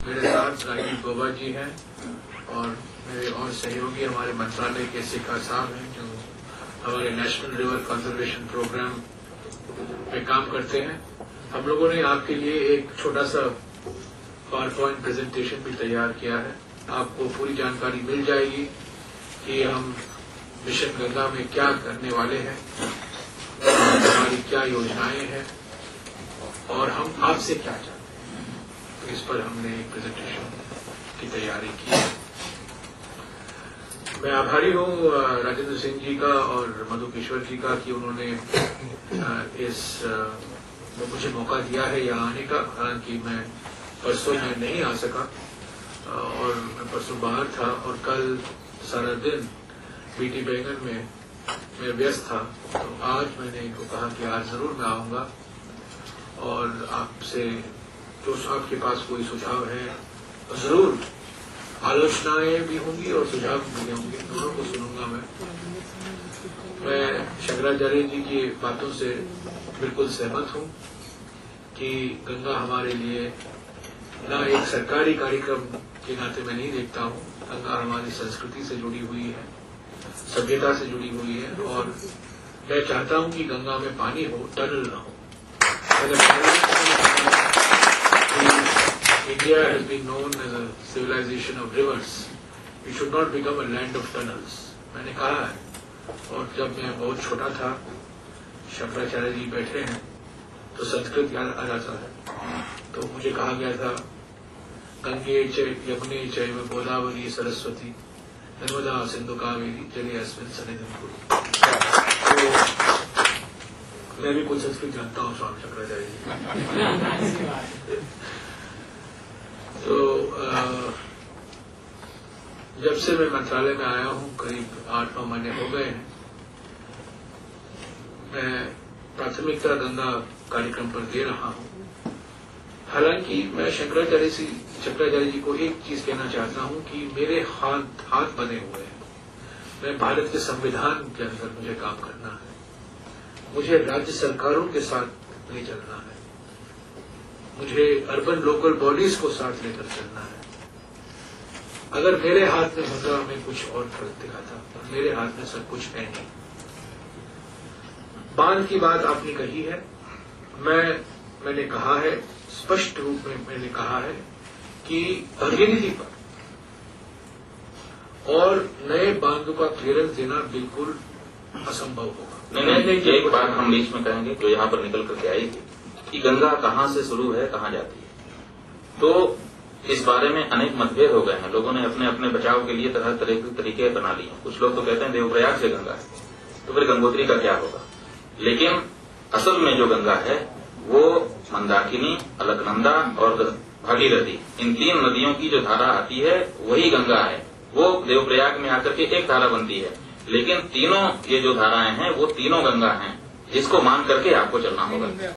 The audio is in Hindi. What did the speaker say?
मेरे साथ राजीव गौबा जी हैं और मेरे और सहयोगी हमारे मंत्रालय के शिखा साहब हैं जो हमारे नेशनल रिवर कंजर्वेशन प्रोग्राम में काम करते हैं। हम लोगों ने आपके लिए एक छोटा सा पावरपॉइंट प्रेजेंटेशन भी तैयार किया है। आपको पूरी जानकारी मिल जाएगी कि हम मिशन गंगा में क्या करने वाले हैं, हमारी क्या योजनाएं हैं और हम आपसे क्या चाहते हैं। तो इस पर हमने एक प्रेजेंटेशन की तैयारी की है। मैं आभारी हूँ राजेंद्र सिंह जी का और मधुकेश्वर जी का कि उन्होंने मुझे मौका दिया है यहाँ आने का। हालांकि मैं परसों में नहीं आ सका और मैं परसों बाहर था और कल सारा दिन बीटी बैंगन में मैं व्यस्त था। तो आज मैंने इनको कहा कि आज जरूर मैं आऊंगा और आपसे जो आपके पास कोई सुझाव है तो जरूर, आलोचनाएं भी होंगी और सुझाव भी होंगे, दोनों को सुनूंगा। मैं शंकराचार्य जी की बातों से बिल्कुल सहमत हूं कि गंगा हमारे लिए न एक सरकारी कार्यक्रम के नाते मैं नहीं देखता हूं। गंगा हमारी संस्कृति से जुड़ी हुई है, सभ्यता से जुड़ी हुई है और मैं चाहता हूं कि गंगा में पानी हो, टनल न हो। India has been known as a civilization of rivers. We should not become a land of tunnels. मैंने कहा है और जब मैं बहुत छोटा था, शंकराचार्य जी बैठे हैं तो संस्कृत याद आ जाता है। तो मुझे कहा गया था गंगे च यमुने चैव गोदावरी सरस्वती नर्मदा सिंधु कावेरी जले अस्मिन् सन्निधिं कुरु। तो मैं भी कुछ संस्कृत जानता हूँ स्वामी शंकराचार्य जी। तो जब से मैं मंत्रालय में आया हूँ करीब 8-9 महीने हो गए हैं, मैं प्राथमिकता गंगा कार्यक्रम पर दे रहा हूँ। हालांकि मैं शंकराचार्य जी को एक चीज कहना चाहता हूँ कि मेरे हाथ बने हुए हैं। मैं भारत के संविधान के अंदर मुझे काम करना है, मुझे राज्य सरकारों के साथ नहीं चलना है, मुझे अर्बन लोकल बॉडीज को साथ लेकर चलना है। अगर मेरे हाथ में होता मैं कुछ और फर्क दिखाता, पर मेरे हाथ में सब कुछ है नहीं। बांध की बात आपने कही है, मैंने कहा है, स्पष्ट रूप में मैंने कहा है कि भागीरथी पर और नए बांधों का क्लियरेंस देना बिल्कुल असंभव होगा। नहीं, एक बात हम बीच में कहेंगे जो यहाँ पर निकल करके आएगी कि गंगा कहाँ से शुरू है, कहाँ जाती है। तो इस बारे में अनेक मतभेद हो गए हैं। लोगों ने अपने अपने बचाव के लिए तरह तरह के तरीके बना लिए हैं। कुछ लोग तो कहते हैं देवप्रयाग से गंगा है, तो फिर गंगोत्री का क्या होगा। लेकिन असल में जो गंगा है वो मंदाकिनी, अलकनंदा और भागीरथी, इन 3 नदियों की जो धारा आती है वही गंगा है। वो देवप्रयाग में आकर के एक धारा बनती है, लेकिन तीनों ये जो धाराएं हैं वो तीनों गंगा हैं, जिसको मान करके आपको चलना होगा।